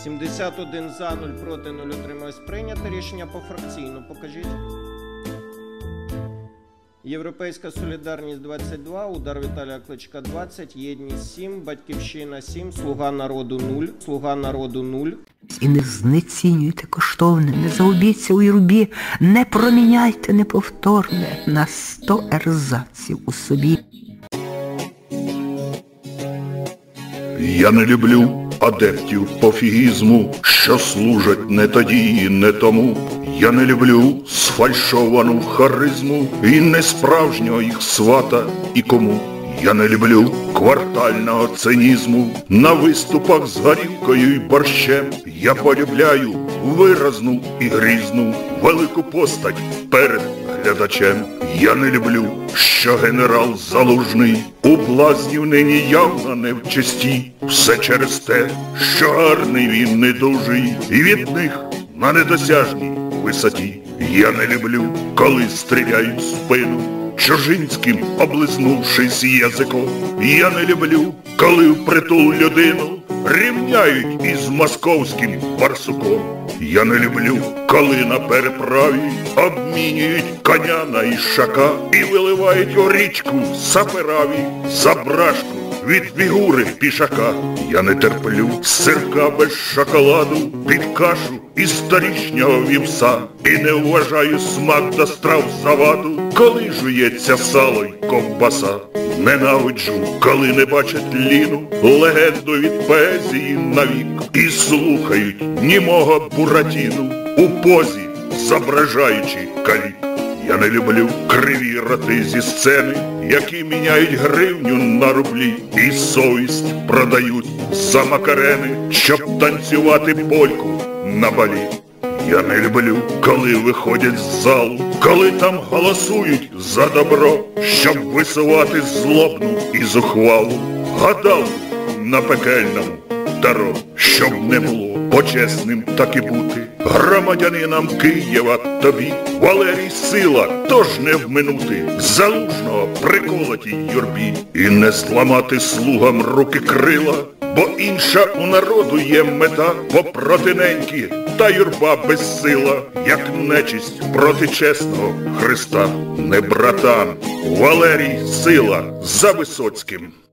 71 за, 0 проти, 0 утримались. Прийнято. Рішення пофракційно покажіть. Європейська солідарність 22, Удар Віталія Кличка 20, Єдність 7, Батьківщина 7, Слуга народу 0, Слуга народу 0. І не знецінюйте коштовне, не заубіться у юрбі, не проміняйте неповторне на 100 ерзаців у собі. Я не люблю адептів пофігізму, що служать не тоді і не тому. Я не люблю сфальшовану харизму і несправжнього їх свата і кому. Я не люблю квартального цинізму на виступах з горілкою і борщем. Я полюбляю виразну і грізну велику постать перед глядачем. Я не люблю, що генерал Залужний у блазнів нині явно не в честі. Все через те, що гарний він недужий і від них на недосяжній висоті. Я не люблю, коли стріляють в спину чужинським, облизнувшись язиком. Я не люблю, коли впритул людину рівняють із московським барсуком. Я не люблю, коли на переправі обмінюють коня на ішака і виливають у річку сапераві за брашку від фігури пішака. Я не терплю сирка без шоколаду під кашу із торішнього вівса і не вважаю смак до страв заваду, коли жується сало й ковбаса. Ненавиджу, коли не бачать Ліну, легенду від поезії навік, і слухають німого Буратіну у позі, зображаючи калік. Я не люблю криві роти зі сцени, які міняють гривню на рублі і совість продають за макарени, щоб танцювати польку на балі. Я не люблю, коли виходять з залу, коли там голосують за добро, щоб висувати злобну і зухвалу гадалку на пекельному таро. Щоб не було почесним так і бути громадянинам Києва тобі, Валерій Сила, тож не вминути Залужного приколотій юрбі і не зламати слугам руки крила, бо інша у народу є мета попроти неньки, та юрба безсила, як нечисть проти чесного Христа. Не братан, Валерій Сила за Висоцьким.